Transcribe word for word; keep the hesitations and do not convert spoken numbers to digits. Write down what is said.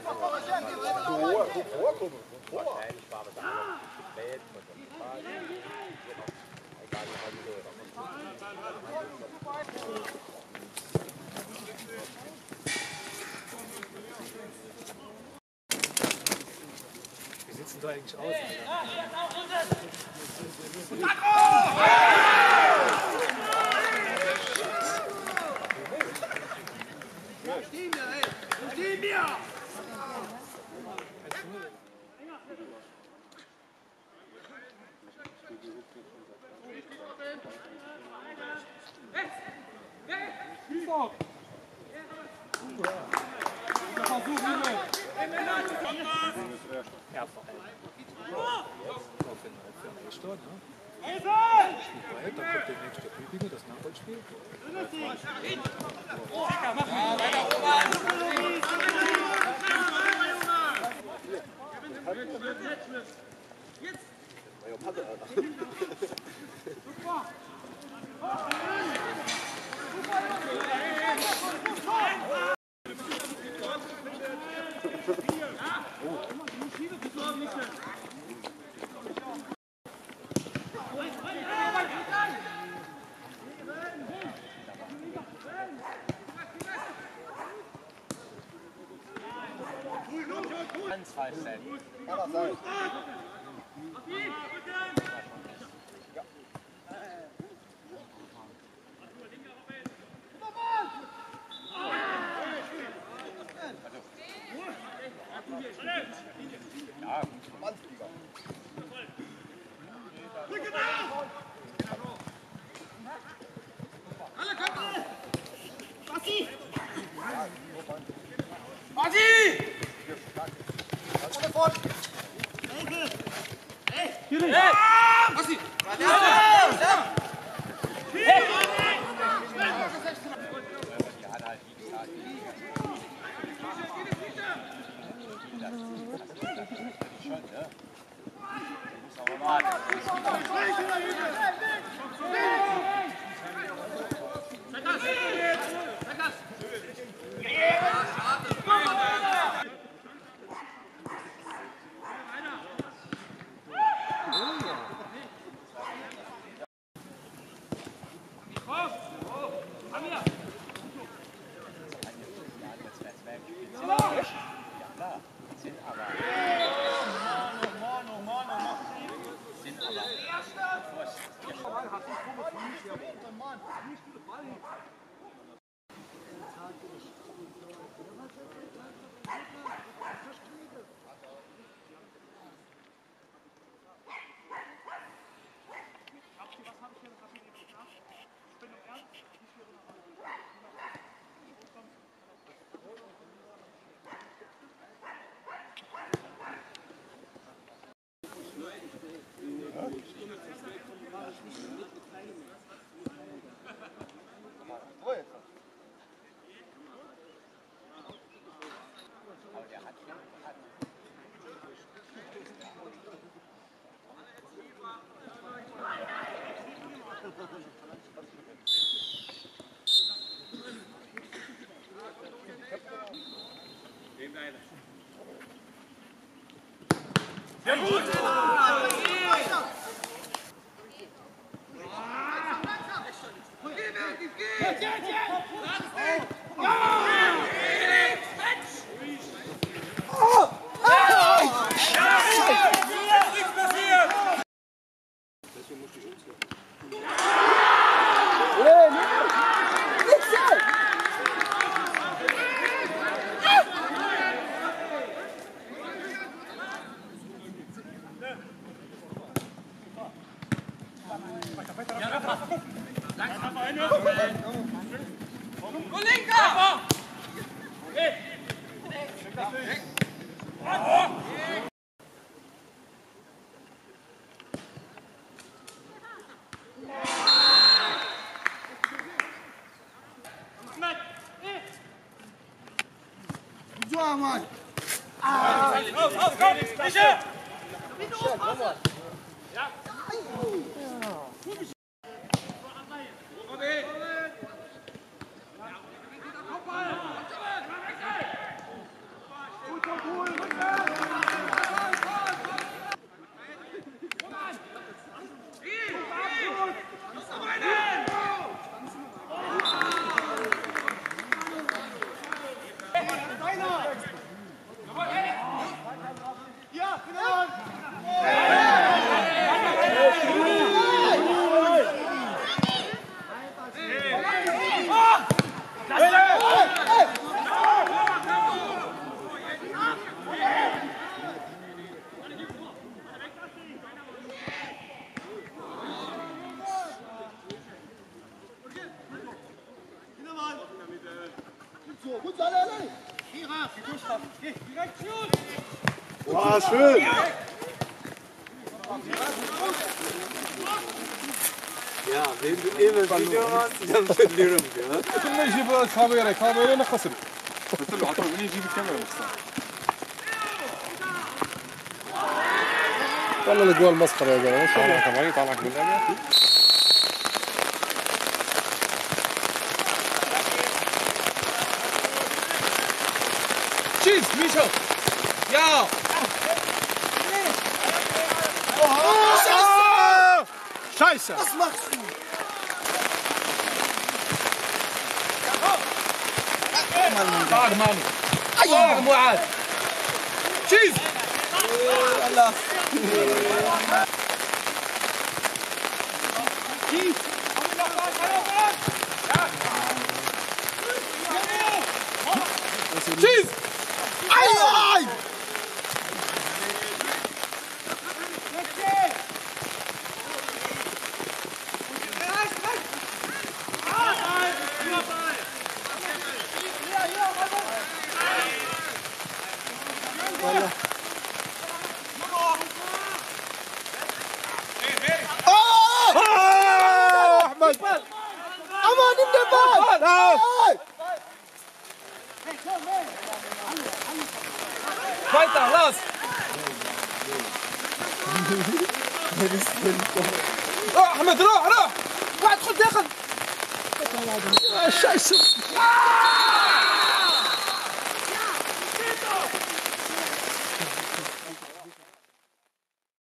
Wahrscheinlich war aber da noch zu spät mit dem Ball. Egal, wie sieht es denn da eigentlich aus? Ja, vor allem. Auch für einen Eistor, ne? Spielt weit, dann kommt der nächste Bübige, das Nachholspiel. ganz falsch sein. Ja, alle Köpfe! Basti! Basti! Sofort! Hey! Hey! Basti! Ja, gut! Jetzt, jetzt, jetzt! So, Mann! Auf, auf, komm! Michel! Ja! Gut, Wow, schön! Ya benim evime video atacağım söylüyorum ya. كنا نجيب كاميرا كاميرا نخسر قلت له عطوا مني يجيب الكاميرا مخصوص والله الاجوال مسخره يا جماعه ما شاء الله. طالعك معي طالعك من اللعبة. تشيز ميشو يا شايسه طار ماني طار معاذ تشيز تشيز اي احمد امان النبات فايتة خلاص روح احمد روح روح واحد خد ياخذ شايسه